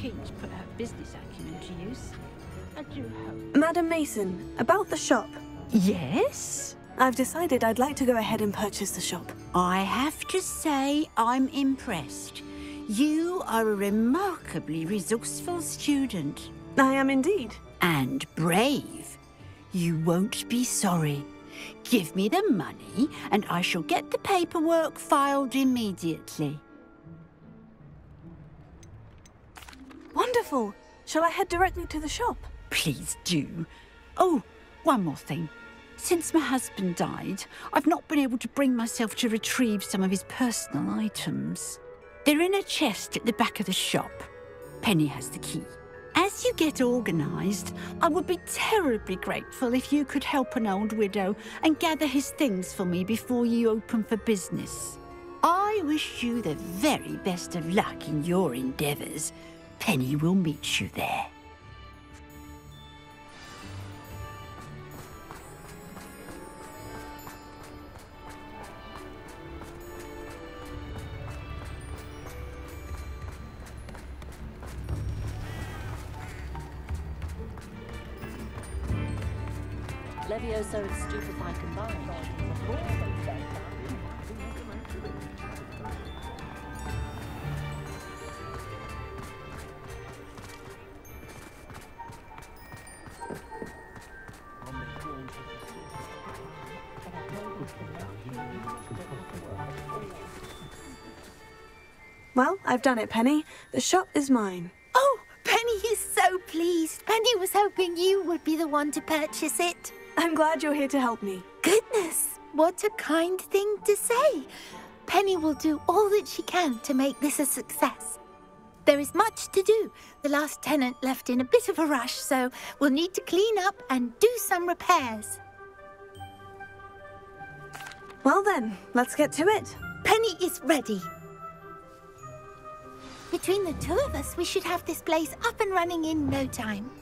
keen to put her business acumen to use. I do hope. Madam Mason, about the shop. Yes? I've decided I'd like to go ahead and purchase the shop. I have to say I'm impressed. You are a remarkably resourceful student. I am indeed. And brave. You won't be sorry. Give me the money, and I shall get the paperwork filed immediately. Wonderful. Shall I head directly to the shop? Please do. Oh, one more thing. Since my husband died, I've not been able to bring myself to retrieve some of his personal items. They're in a chest at the back of the shop. Penny has the key. As you get organised, I would be terribly grateful if you could help an old widow and gather his things for me before you open for business. I wish you the very best of luck in your endeavours. Penny will meet you there. Levioso and Stupefy combined. Well, I've done it, Penny. The shop is mine. Oh, Penny is so pleased. Penny was hoping you would be the one to purchase it. I'm glad you're here to help me. Goodness, what a kind thing to say. Penny will do all that she can to make this a success. There is much to do. The last tenant left in a bit of a rush, so we'll need to clean up and do some repairs. Well then, let's get to it. Penny is ready. Between the two of us, we should have this place up and running in no time.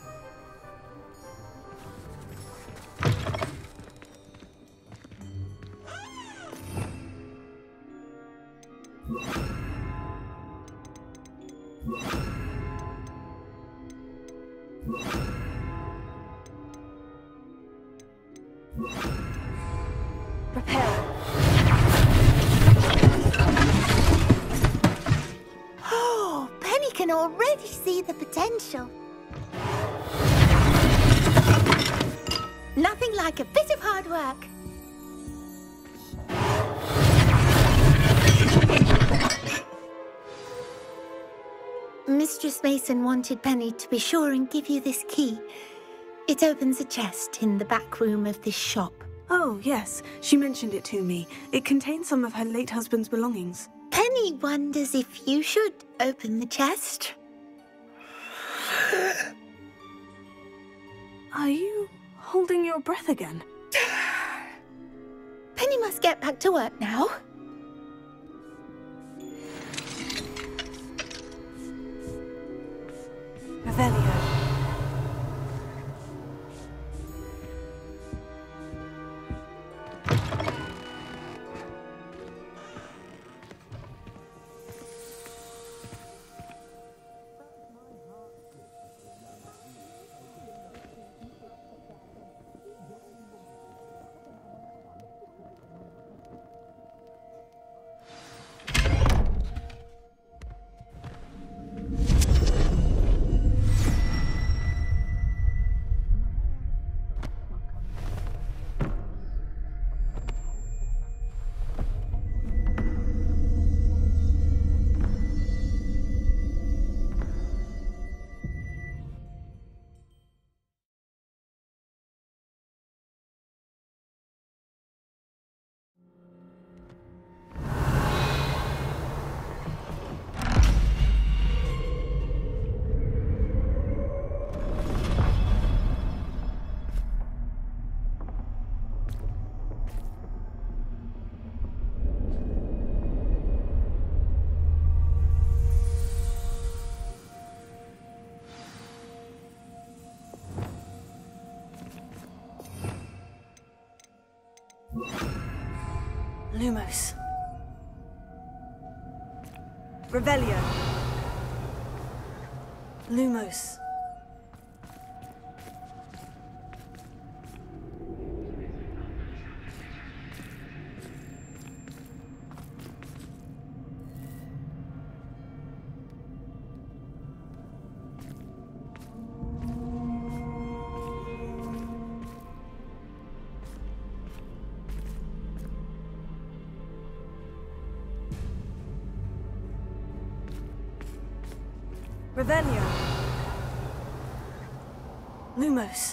Prepare. Oh, Penny can already see the potential. Nothing like a bit of hard work. Mistress Mason wanted Penny to be sure and give you this key. It opens a chest in the back room of this shop. Oh, yes. She mentioned it to me. It contains some of her late husband's belongings. Penny wonders if you should open the chest. Are you holding your breath again? Penny must get back to work now. Revelio. Lumos. Revelio. Lumos. Revelio. Lumos.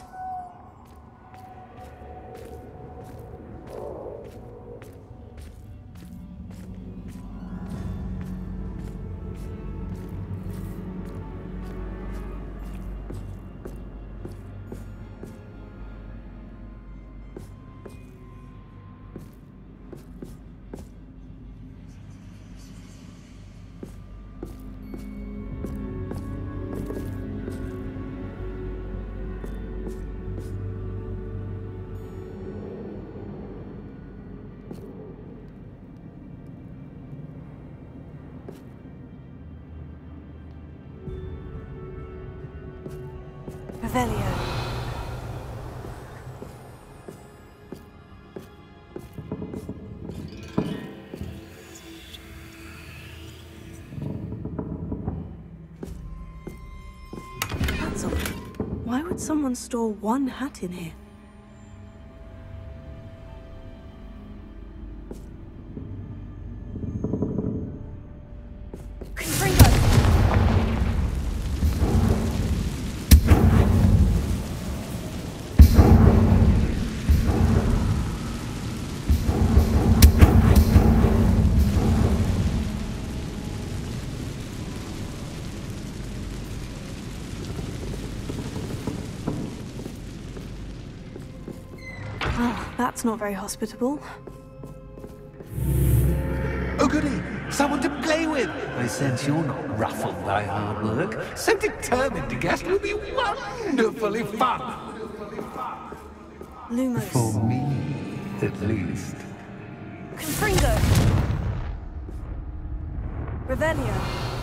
Revelio. That's odd. Why would someone store one hat in here? Oh, that's not very hospitable. Oh goody, someone to play with. I sense you're not ruffled by hard work. So determined to guess will be wonderfully fun. Lumos. For me, at least. Confringo. Revelio.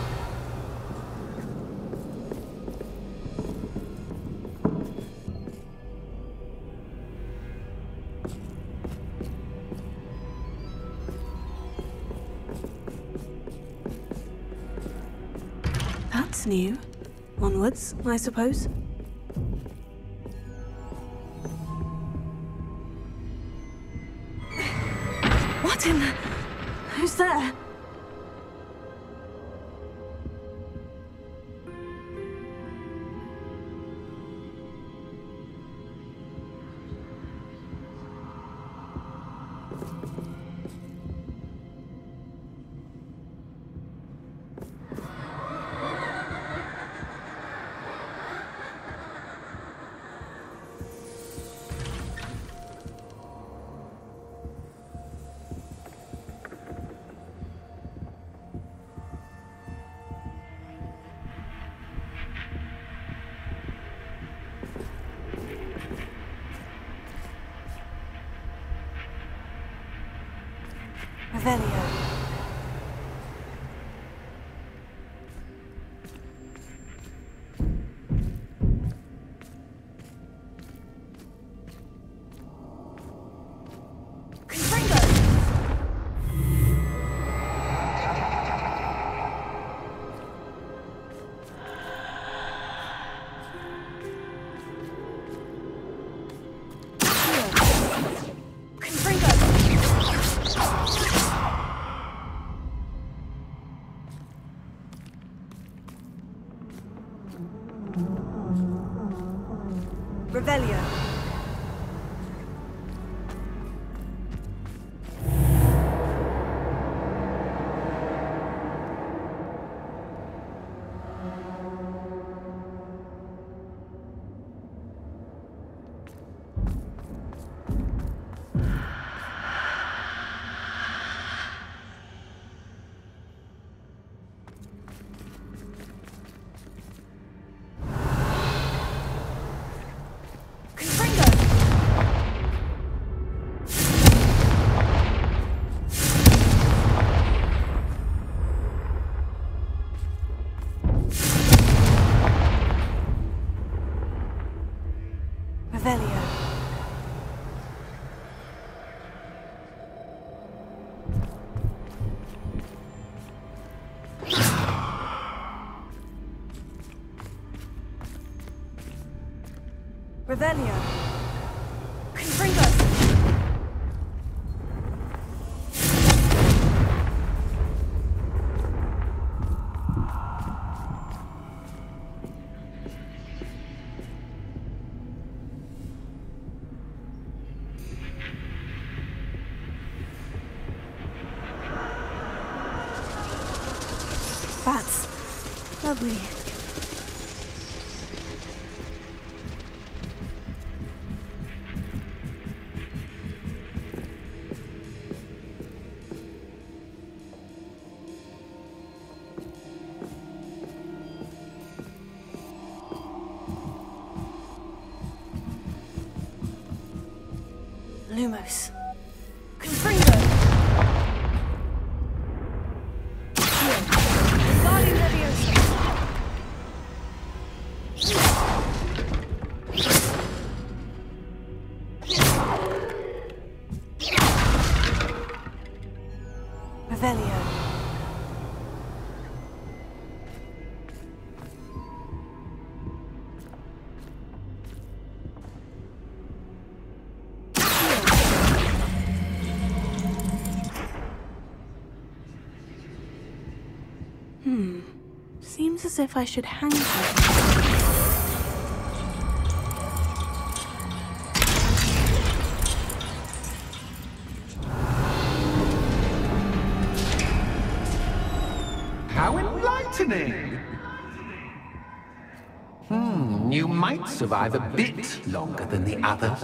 That's new. Onwards, I suppose. What in the... Who's there? Revelio. Revelio. Confringo. Revelio. Revelio. Confringo. Bats. Lovely. Lumos. Confringo. Guardian Leviosa. Revelio. Seems as if I should hang something. How enlightening! You might survive a bit longer than the others.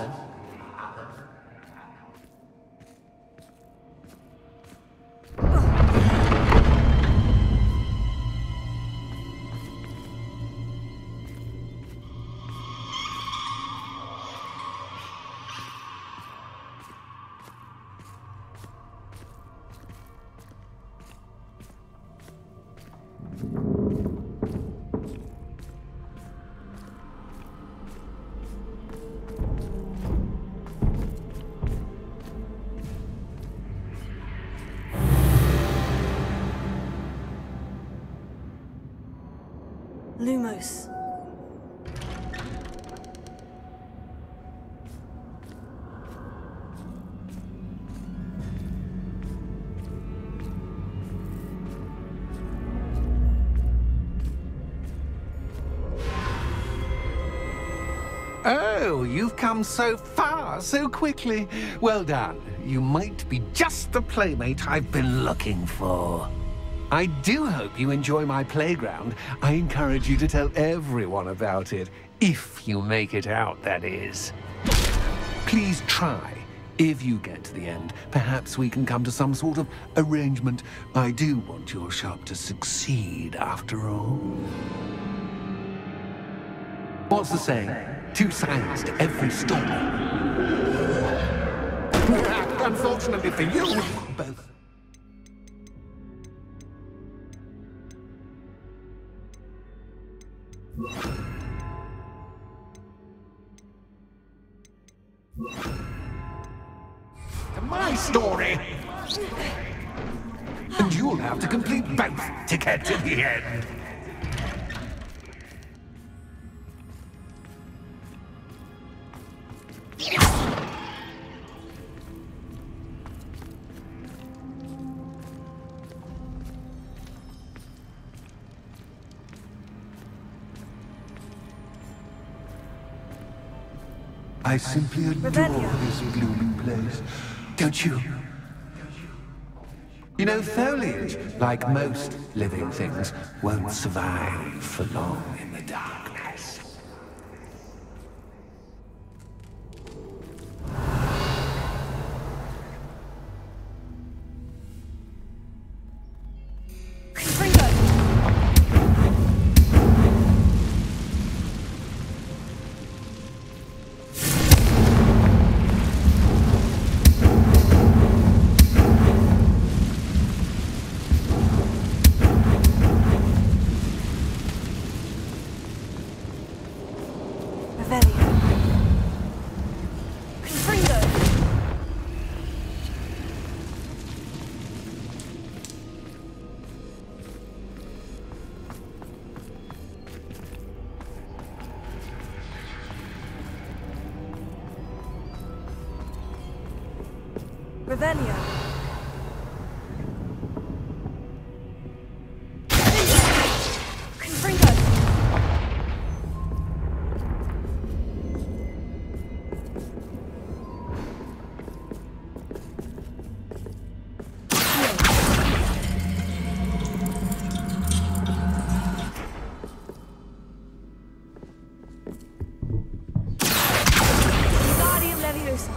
Lumos. Oh, you've come so far so quickly. Well done. You might be just the playmate I've been looking for. I do hope you enjoy my playground. I encourage you to tell everyone about it. If you make it out, that is. Please try. If you get to the end, perhaps we can come to some sort of arrangement. I do want your shop to succeed, after all. What's the saying? Two sides to every story. Unfortunately for you, both. To my story. And you'll have to complete both to get to the end. I simply adore this blooming place, don't you? You know, foliage, like most living things, won't survive for long in the darkness. Revelio. Confringo. Wingardium Leviosa.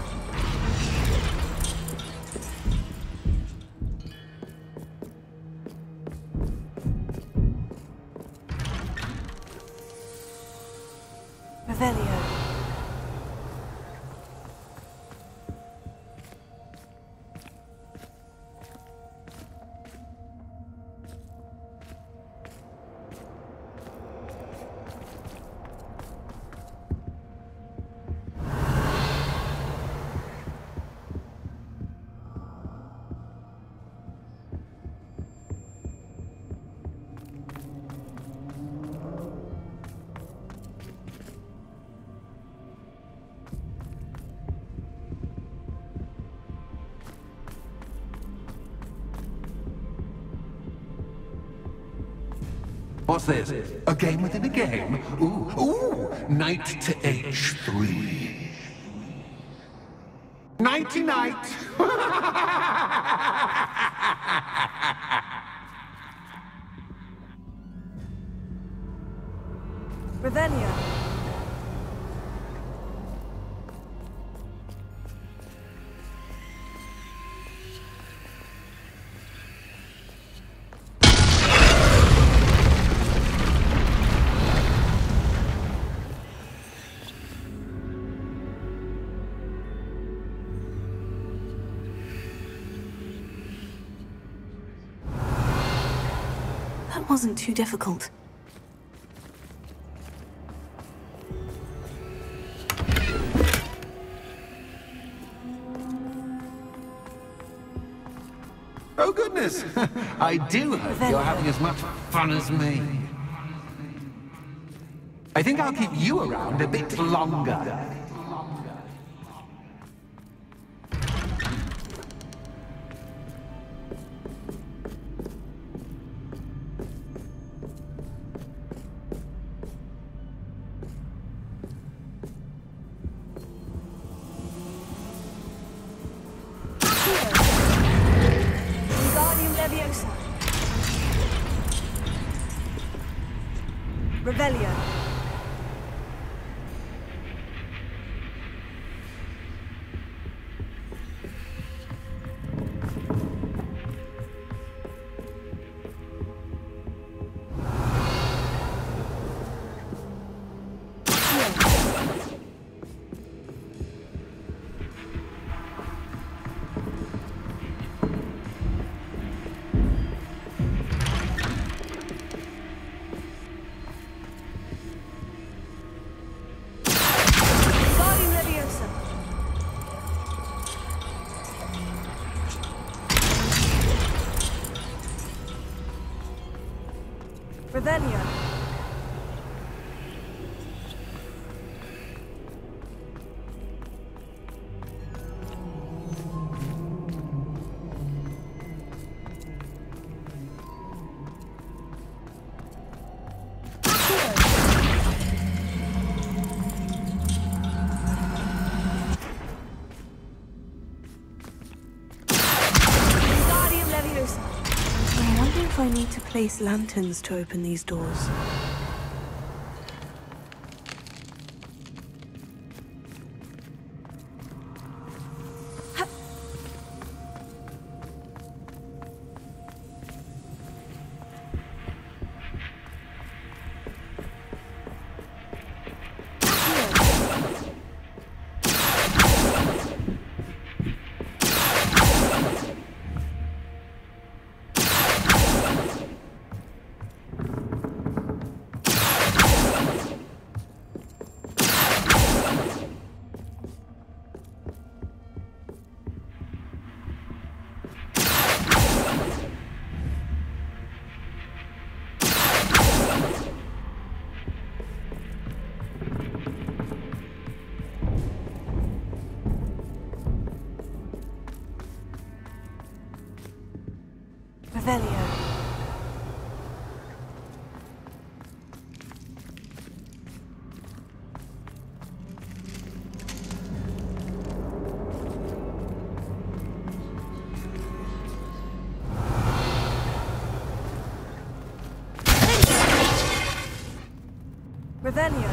Revelio. What's this? A game within a game? Ooh, knight to h3. Nighty-night! Revelio. That wasn't too difficult. Oh goodness! I do hope you're having as much fun as me. I think I'll keep you around a bit longer. Wingardium Leviosa. Revelio. Wingardium Leviosa. Revelio. Wingardium Leviosa. I wonder if I need to place lanterns to open these doors. Revelio.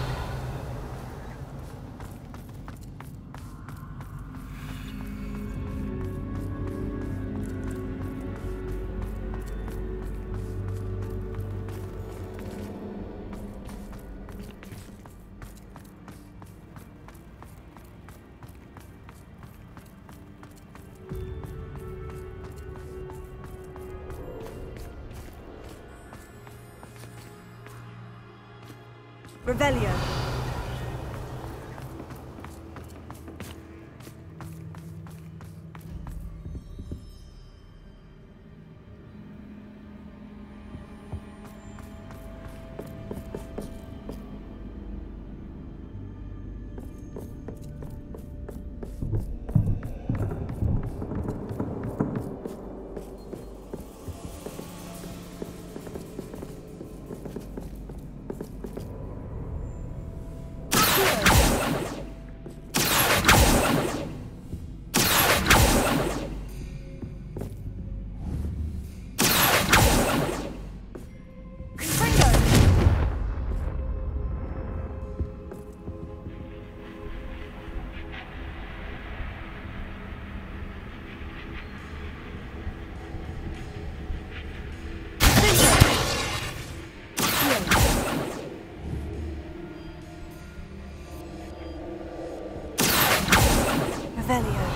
Revelio. Revelio.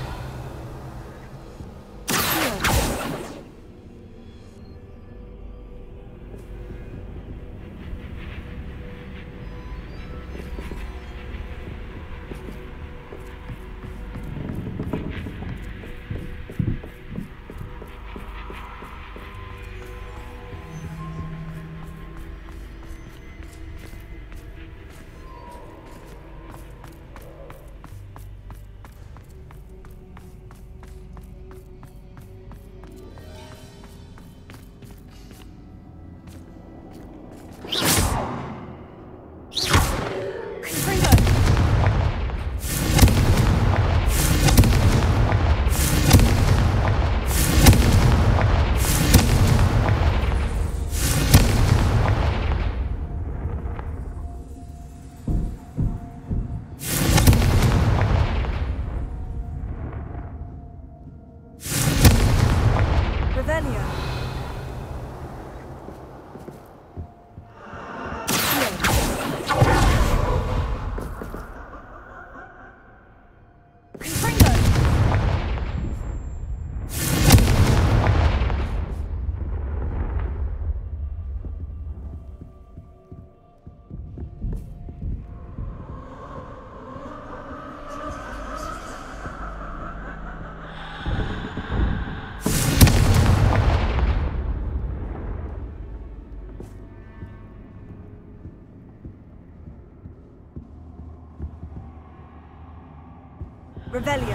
Revelio.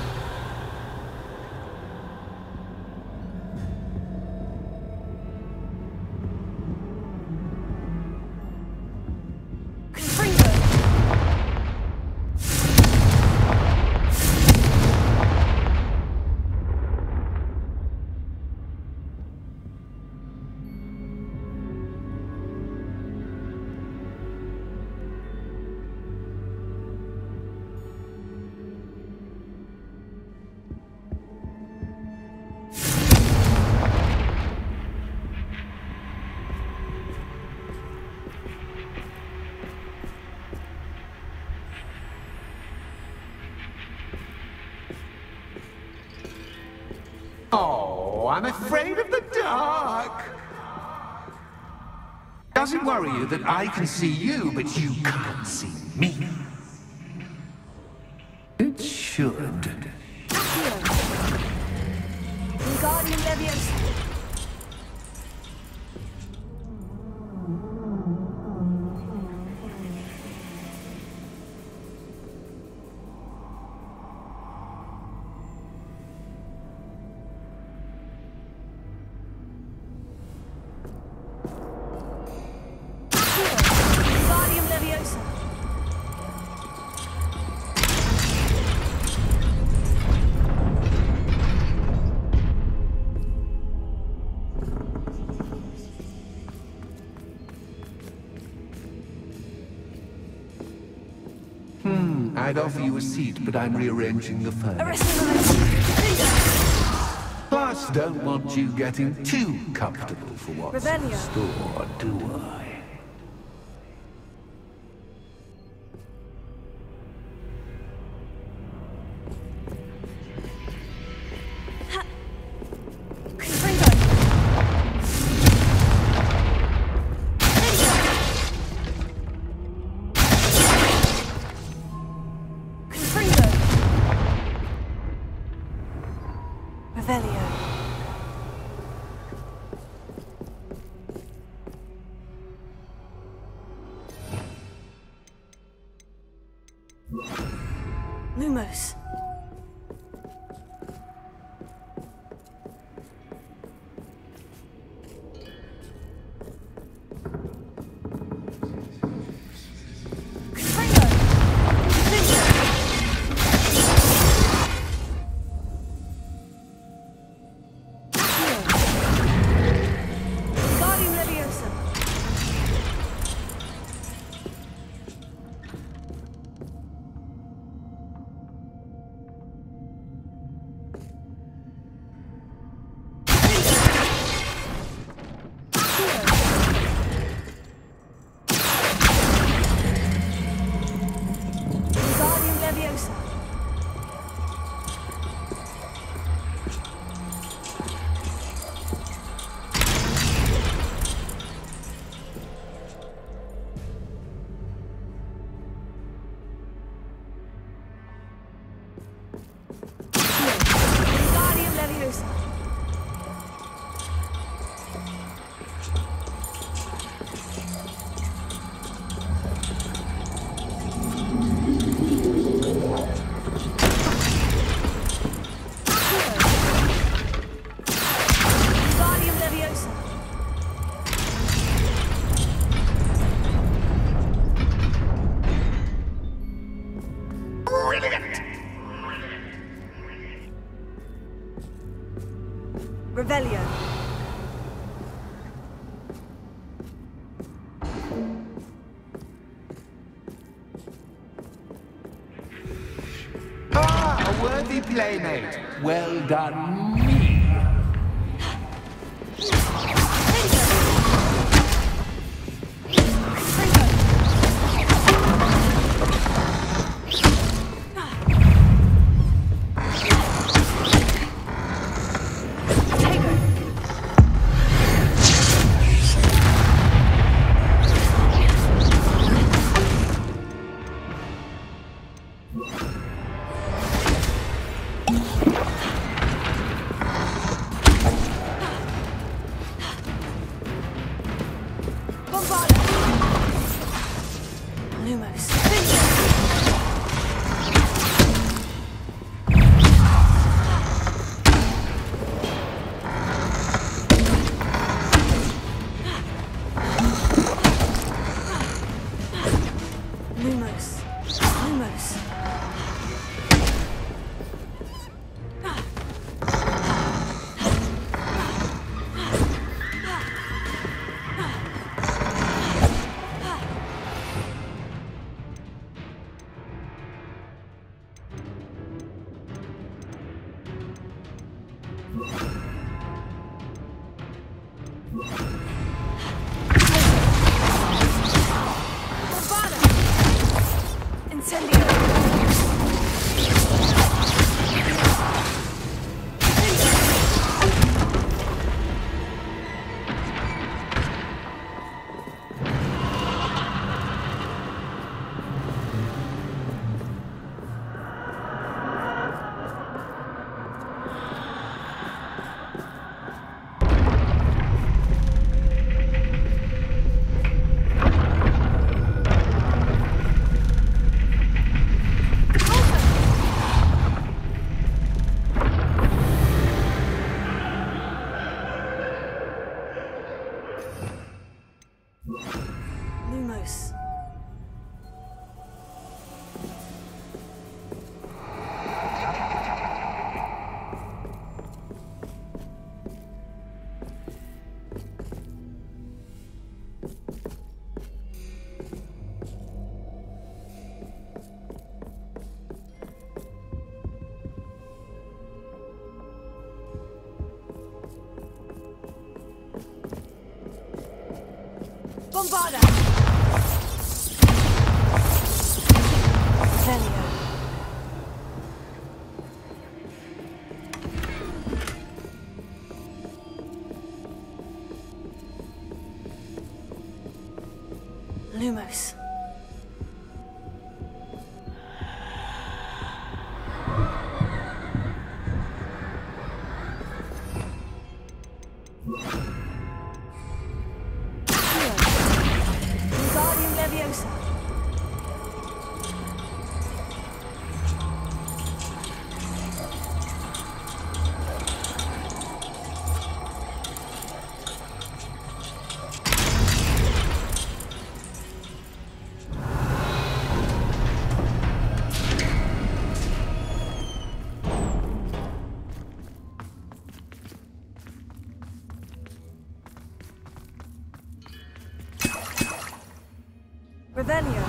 Oh, I'm afraid of the dark. Does it worry you that I can see you, but you can't see me? It should. Wingardium Leviosa. Wingardium Leviosa. I'd offer you a seat, but I'm rearranging the furniture. Arresting my... Plus, don't want you getting too comfortable for what's in Revelio. store, do I? Lumos. Revelio. Ah, a worthy playmate. Well done, me. Lumos. Lumos. Wingardium Leviosa. Revelio.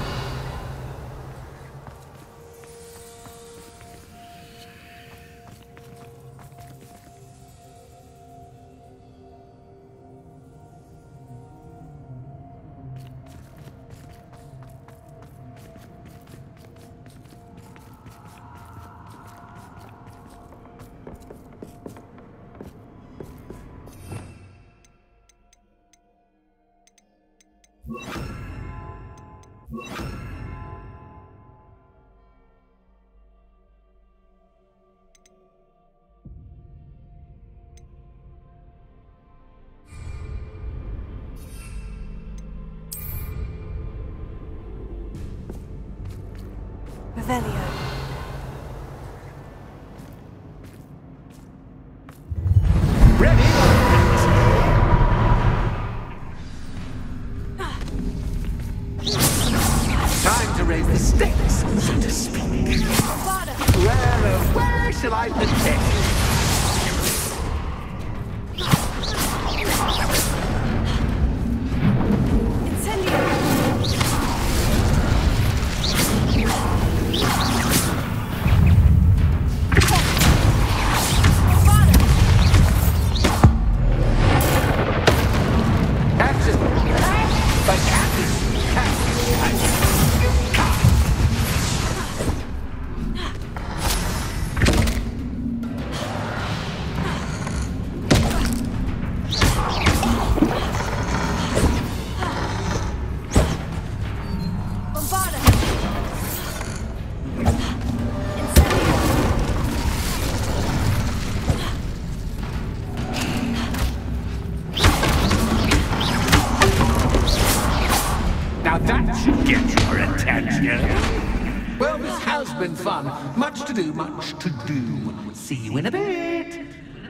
Revelio. Ready? Time to raise the stakes, so to speak. Where shall I begin? Now that should get your attention. Well, this has been fun. Much to do, much to do. See you in a bit.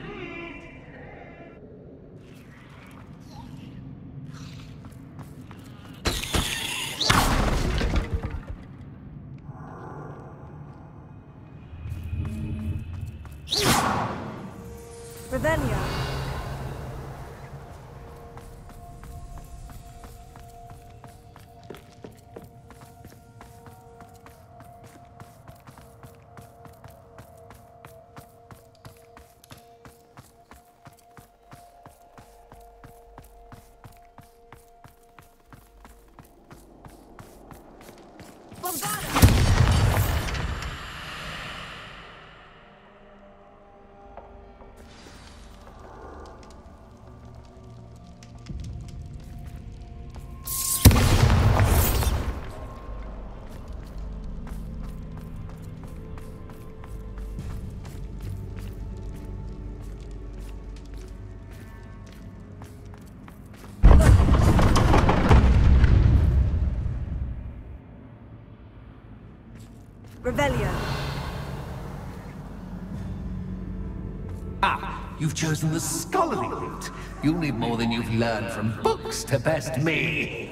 Revelio. Revelio. Ah, you've chosen the scholarly route. You'll need more than you've learned from books to best me.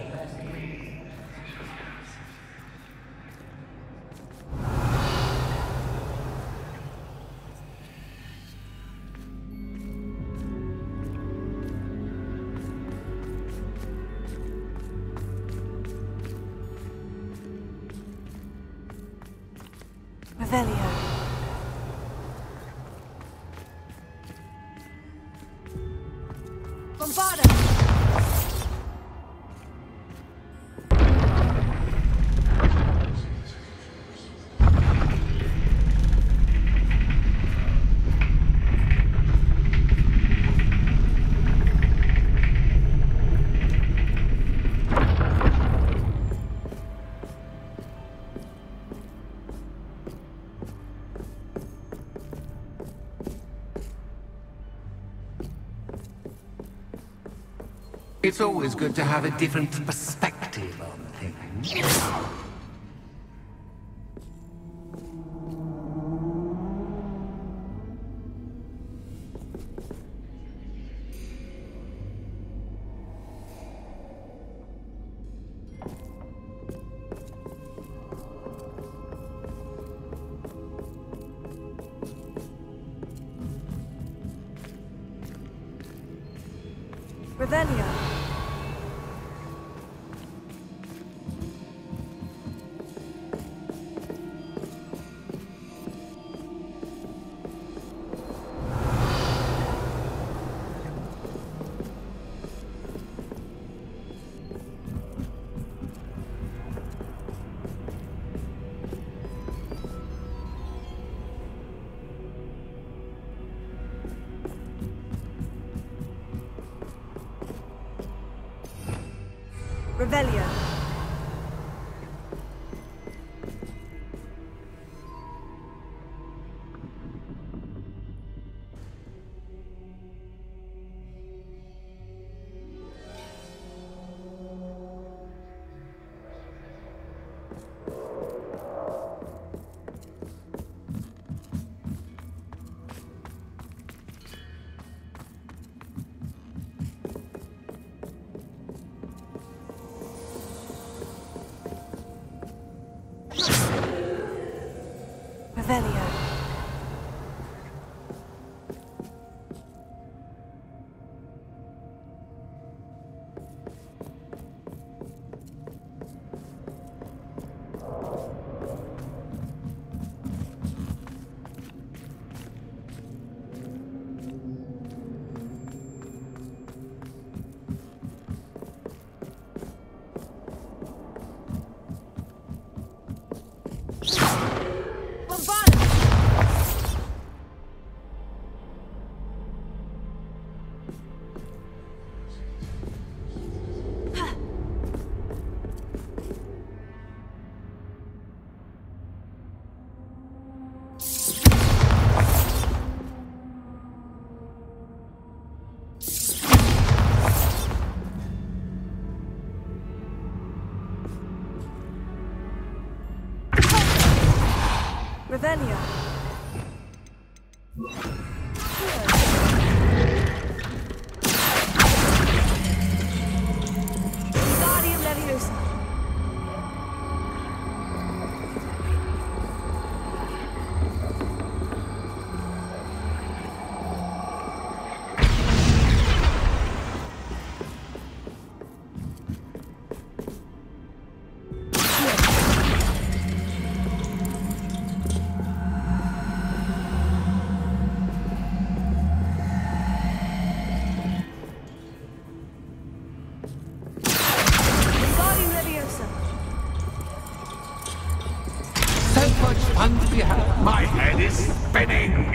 Revelio. Bombarda! It's always good to have a different perspective on things. Revelio. Revelio. Revelio. Revelio. Wingardium Leviosa. Fun to be had. My head is spinning.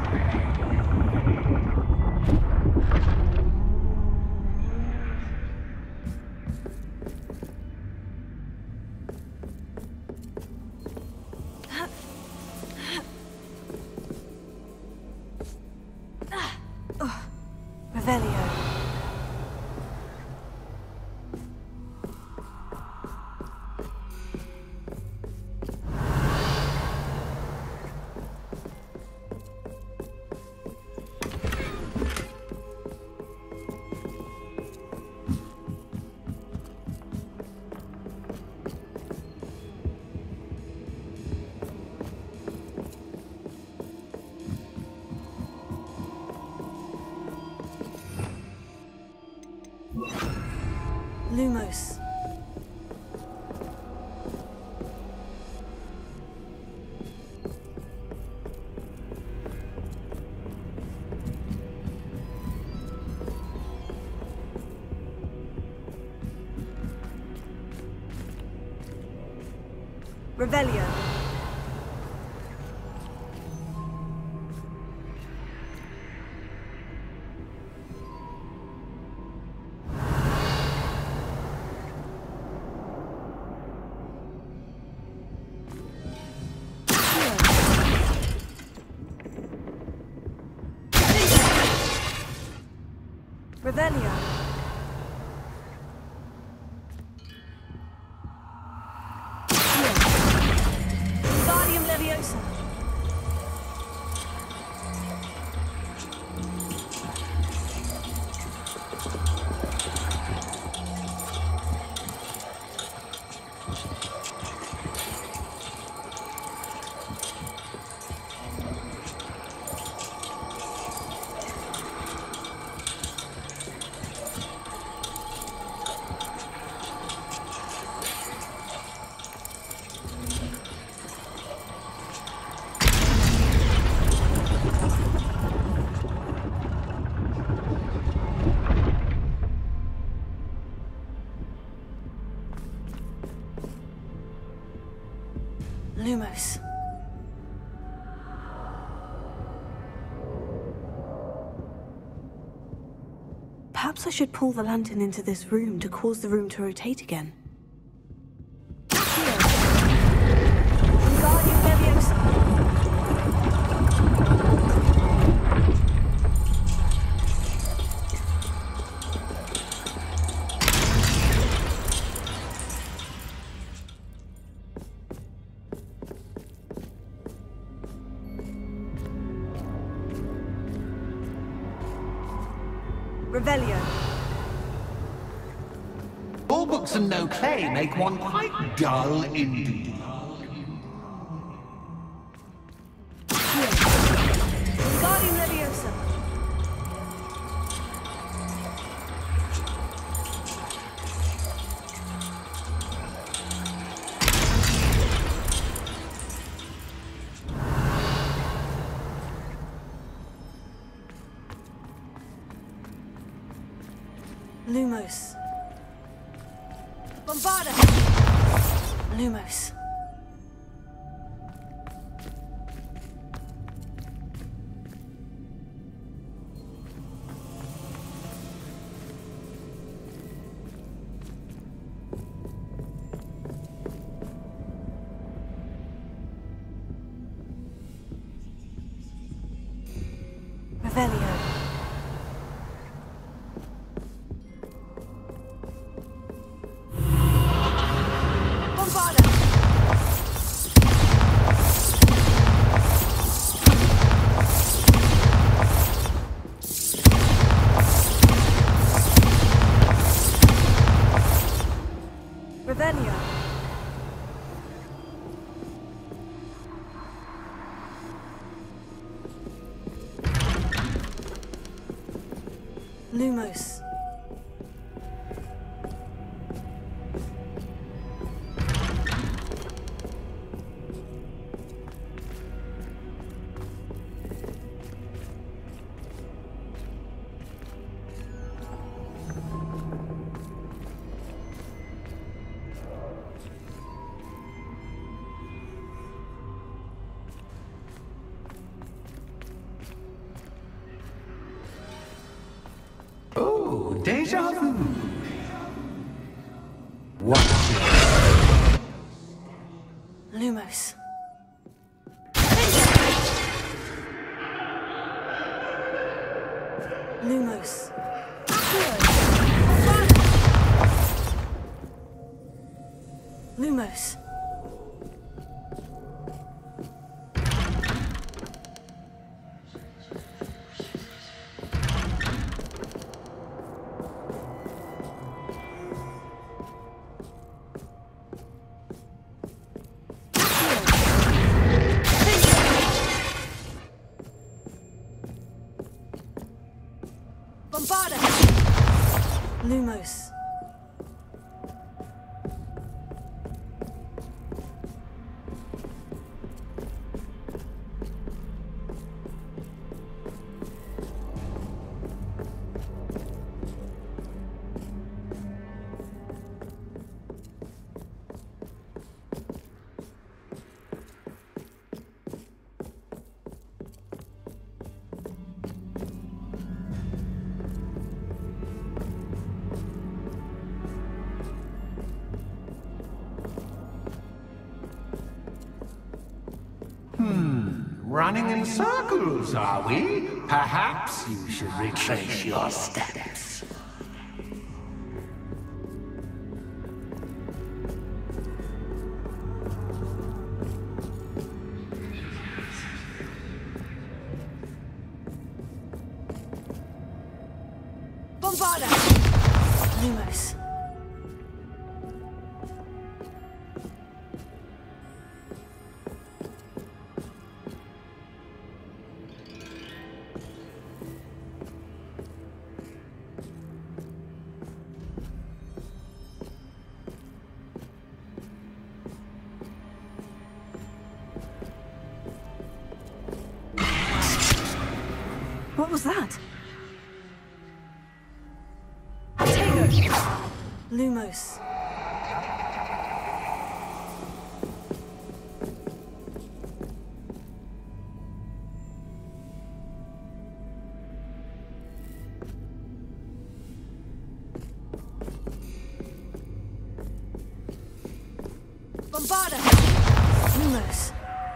Revelio. Lumos. Revelio. Revelio. Leviosa. Lumos. Perhaps I should pull the lantern into this room to cause the room to rotate again. Wingardium Leviosa. Revelio. All books and no play make one quite dull indeed. Wingardium Leviosa. Lumos. Bombarda! Lumos. Revelio. Bombarda! Revelio. Lumos. Oh, déjà vu. What? Lumos. Lumos. Lumos. Bombarda! Lumos. Running in circles, are we? Perhaps you should retrace your steps. Bombarda! Lumos. What was that? Tego! Lumos. Bombarda! Lumos.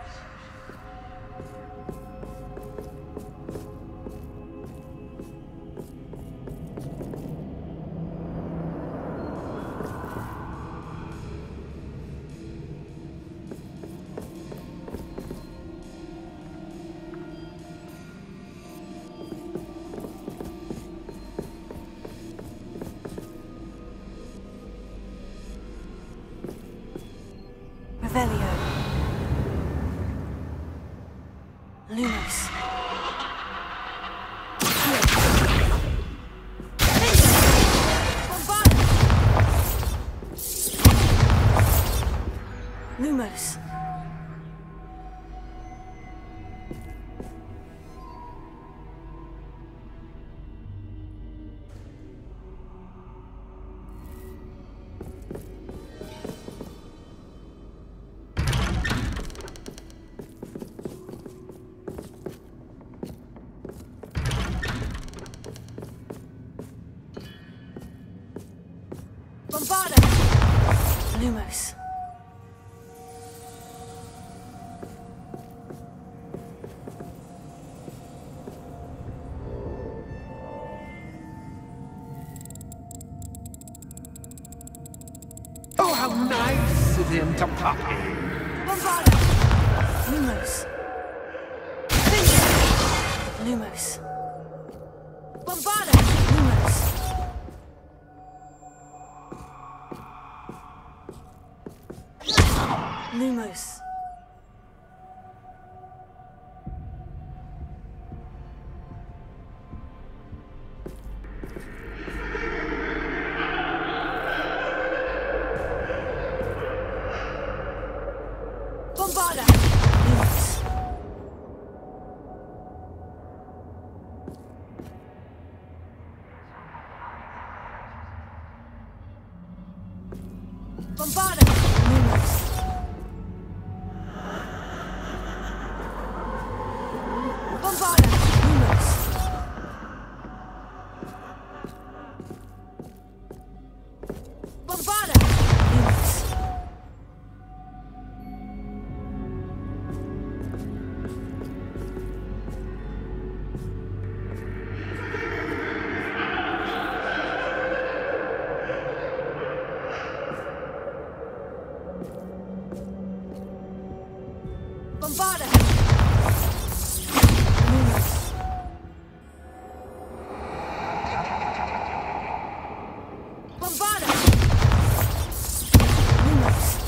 Revelio. Lumos. Lumos. Bombarda! Lumos. Oh, how nice of him to pop in. Bombarda! Lumos. Lumos. Bombarda! Lumos. Lumos. Bombarda! Lumos. Bombarda! Lumos. Bombarda! Lumos. Bombarda! Lumos. Bombarda! Lumos. Bombarda! Lumos.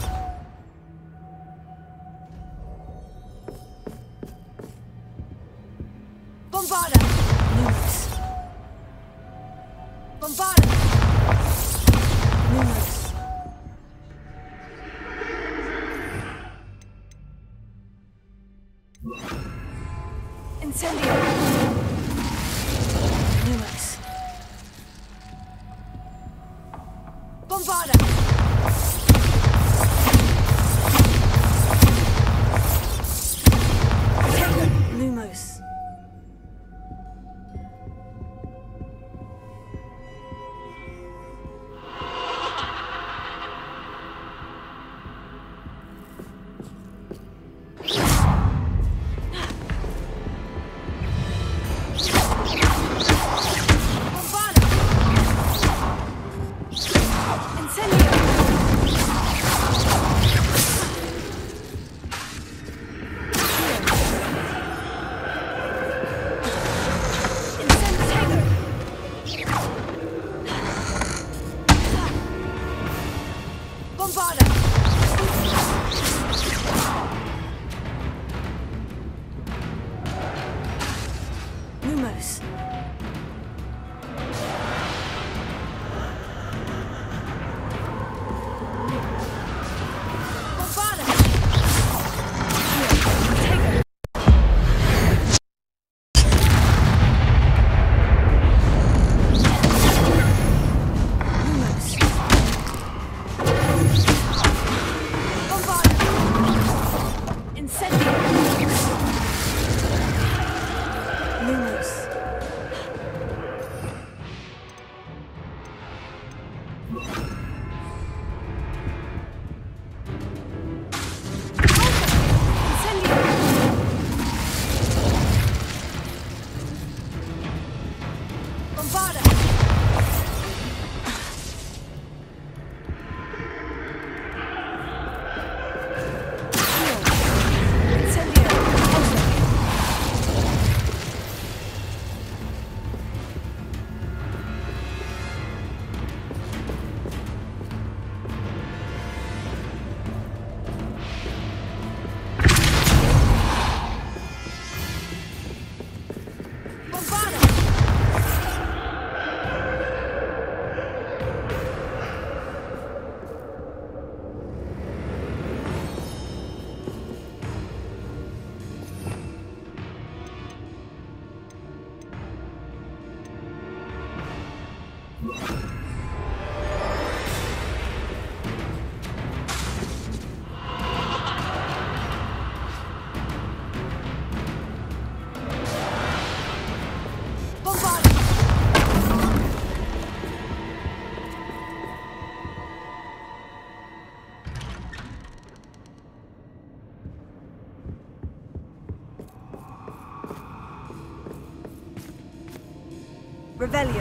Bombarda! Lumos. Bombarda! Lumos. Incendio! Lumos. Bombarda! Lumos. Revelio.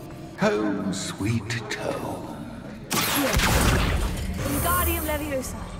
Home, sweet home. Wingardium Leviosa.